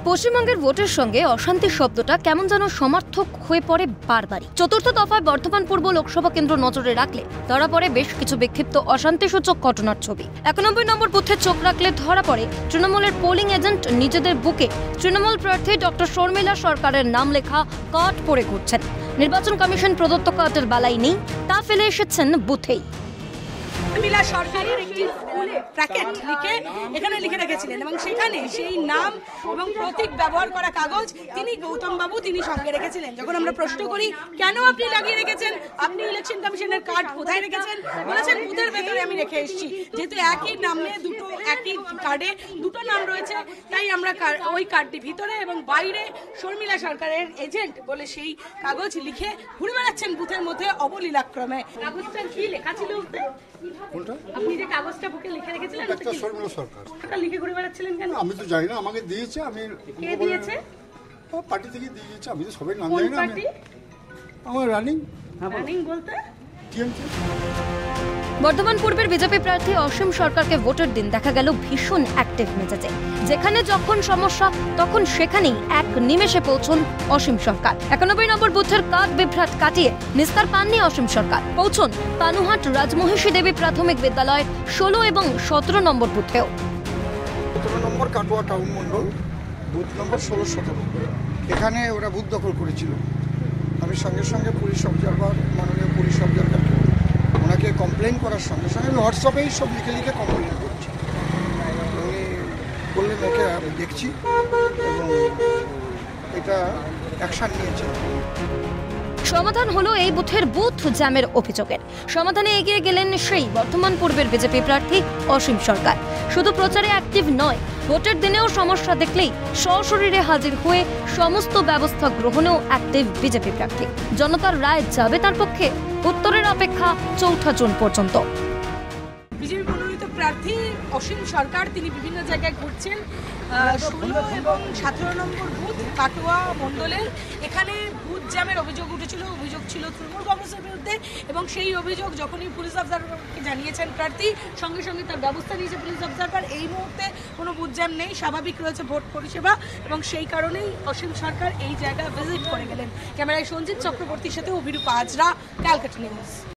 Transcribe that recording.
পশ্চিমবঙ্গের ভোটের সঙ্গে অশান্তি শব্দটা কেমন যেন সমার্থক হয়ে পড়ে বারবারই। চতুর্থ দফায় বর্ধমান পূর্ব লোকসভা কেন্দ্র নজরে রাখলে ধরা পড়ে বেশ কিছু বিক্ষিপ্ত অশান্তিসূচক ঘটনার ছবি। 91 নম্বর বুথে চোখ রাখলে ধরা পড়ে তৃণমূলের পোলিং এজেন্ট নিজেদের বুকে তৃণমূল প্রার্থী ডক্টর শর্মিলা সরকারের নাম লেখা কার্ড পরে ঘুরছেন। নির্বাচন কমিশন প্রদত্ত কার্ডের বেলায় নেই, তা ফেলে এসেছেন বুথেই। শর্মিলা সরকারের একটি প্যাকেট লিখে এখানে লিখে রেখেছিলেন এবং সেখানে সেই নাম এবং প্রতীক ব্যবহার করা কাগজ তিনি গৌতম বাবু তিনি সঙ্গে রেখেছিলেন। যখন আমরা প্রশ্ন করি কেন আপনি লাগিয়ে রেখেছেন, আপনি ইলেকশন কমিশনের কার্ড কোথায় রেখেছেন, বলেছেন বুথের ভেতরে আমি রেখে এসেছি। যেহেতু একই নামে দুটো একই কার্ডে দুটো নাম রয়েছে, তাই আমরা ওই কার্ডটি ভিতরে এবং বাইরে শর্মিলা সরকারের এজেন্ট বলে সেই কাগজ লিখে ঘুরে বেড়াচ্ছেন বুথের মধ্যে অবলীলাক্রমে। কাগজটা কি লেখা ছিল? আপনি যে কাগজটা বুকে লিখে রেখেছিলেন একটা শর্মিলা সরকার লিখে ঘুরে বেড়াচ্ছিলেন কেন? আমি তো জানি না, আমাকে দিয়েছে। আমি কে দিয়েছে? পার্টি থেকে দিয়েছে, আমি তো সবাই নাম জানি না। আমার রানিং বলতে বর্ধমান পূর্বের বিজেপি প্রার্থী অসীম সরকারকে ভোটের দিন দেখা গেল ভীষণ অ্যাক্টিভ মেজাজে। যেখানে যখন সমস্যা তখন সেখানেই এক নিমেষে পৌঁছন অসীম সরকার। 91 নম্বর বুথের কাঠ বিভ্রাট কাটিয়ে নিস্তার পাননি অসীম সরকার। পৌঁছন পানুহাট রাজমহিষী দেবী প্রাথমিক বিদ্যালয়ের 16 এবং 17 নম্বর বুথেও। 17 নম্বর কাটোয়া টাউন মন্ডল, বুথ নম্বর 16-17, এখানে ওরা বুথ দখল করেছিল। আমি সঙ্গে সঙ্গে পুলিশ অবজারভার, মাননীয় পুলিশ অবজারভারকে ওনাকে কমপ্লেন করার সঙ্গে সঙ্গে আমি হোয়াটসঅ্যাপেই সব লিখে লিখে কমপ্লেন করছি। উনি বললেন ওকে আমি দেখছি এবং এটা অ্যাকশন নিয়েছে। সমাধান হলো এই বুথের বুথ জ্যামের অভিযোগের। সমাধানে এগিয়ে গেলেন সেই বর্ধমান পূর্বের বিজেপি প্রার্থী অসীম সরকার। শুধু প্রচারে অ্যাক্টিভ নয়, ভোটের দিনেও সমস্যা দেখলেই সশরীরে হাজির হয়ে সমস্ত ব্যবস্থা গ্রহণেও অ্যাক্টিভ বিজেপি প্রার্থী। জনতার রায় যাবে তার পক্ষে, উত্তরের অপেক্ষা 4 জুন পর্যন্ত। বিজেপি মনোনীত প্রার্থী অসীম সরকার তিনি বিভিন্ন জায়গায় ঘুরছেন। 16 এবং 17 নম্বর বুথ কাটোয়া মণ্ডলের এখানে বুথ জ্যামের অভিযোগ উঠেছিল। অভিযোগ ছিল তৃণমূল কংগ্রেসের বিরুদ্ধে এবং সেই অভিযোগ যখনই পুলিশ অবজারভারকে জানিয়েছেন প্রার্থী, সঙ্গে সঙ্গে তার ব্যবস্থা নিয়েছে পুলিশ অবজারভার। এই মুহূর্তে কোনো বুথ জ্যাম নেই, স্বাভাবিক রয়েছে ভোট পরিষেবা এবং সেই কারণেই অসীম সরকার এই জায়গা ভিজিট করে গেলেন। ক্যামেরায় সঞ্জিত চক্রবর্তীর সাথে অভিরূপা হাজরা, ক্যালকাটা নিউজ।